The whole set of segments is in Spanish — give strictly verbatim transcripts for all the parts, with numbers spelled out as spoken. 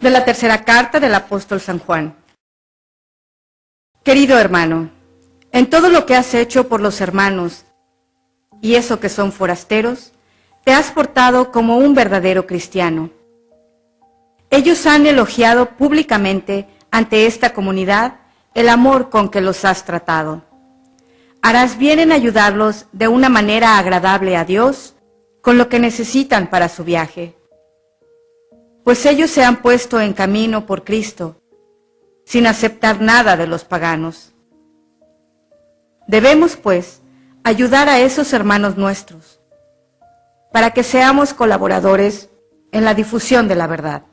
De la tercera carta del apóstol San Juan. Querido hermano, en todo lo que has hecho por los hermanos, y eso que son forasteros, te has portado como un verdadero cristiano. Ellos han elogiado públicamente ante esta comunidad el amor con que los has tratado. Harás bien en ayudarlos de una manera agradable a Dios con lo que necesitan para su viaje. Pues ellos se han puesto en camino por Cristo, sin aceptar nada de los paganos. Debemos, pues, ayudar a esos hermanos nuestros, para que seamos colaboradores en la difusión de la verdad.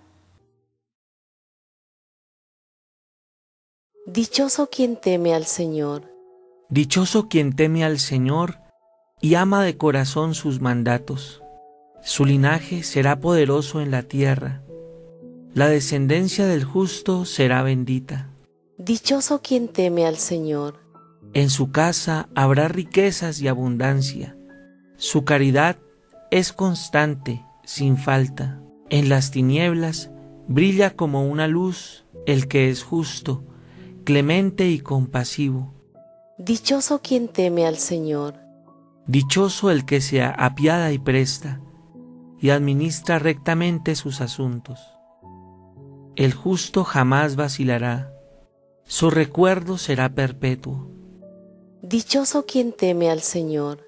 Dichoso quien teme al Señor. Dichoso quien teme al Señor y ama de corazón sus mandatos. Su linaje será poderoso en la tierra. La descendencia del justo será bendita. Dichoso quien teme al Señor. En su casa habrá riquezas y abundancia. Su caridad es constante, sin falta. En las tinieblas brilla como una luz el que es justo, clemente y compasivo. Dichoso quien teme al Señor. Dichoso el que se apiada y presta, y administra rectamente sus asuntos. El justo jamás vacilará, su recuerdo será perpetuo. Dichoso quien teme al Señor.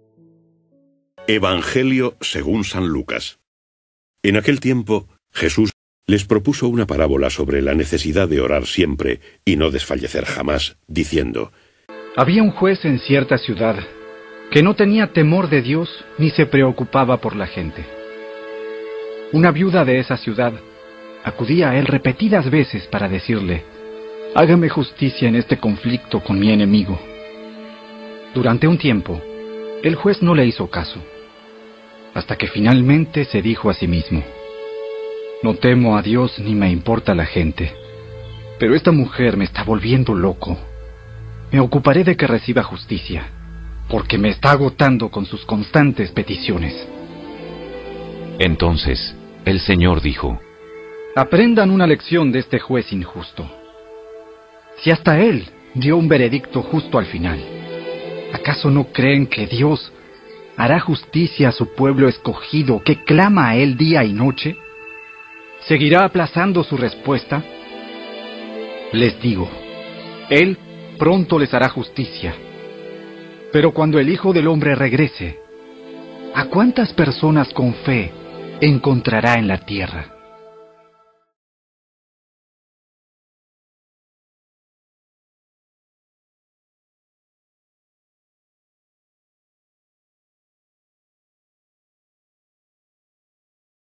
Evangelio según San Lucas. En aquel tiempo, Jesús les propuso una parábola sobre la necesidad de orar siempre y no desfallecer jamás, diciendo: Había un juez en cierta ciudad que no tenía temor de Dios ni se preocupaba por la gente. Una viuda de esa ciudad acudía a él repetidas veces para decirle: hágame justicia en este conflicto con mi enemigo. Durante un tiempo, el juez no le hizo caso, hasta que finalmente se dijo a sí mismo: no temo a Dios ni me importa la gente, pero esta mujer me está volviendo loco. Me ocuparé de que reciba justicia, porque me está agotando con sus constantes peticiones. Entonces, el Señor dijo: aprendan una lección de este juez injusto. Si hasta él dio un veredicto justo al final, ¿acaso no creen que Dios hará justicia a su pueblo escogido que clama a él día y noche? ¿Seguirá aplazando su respuesta? Les digo, él pronto les hará justicia. Pero cuando el Hijo del Hombre regrese, ¿a cuántas personas con fe encontrará en la tierra?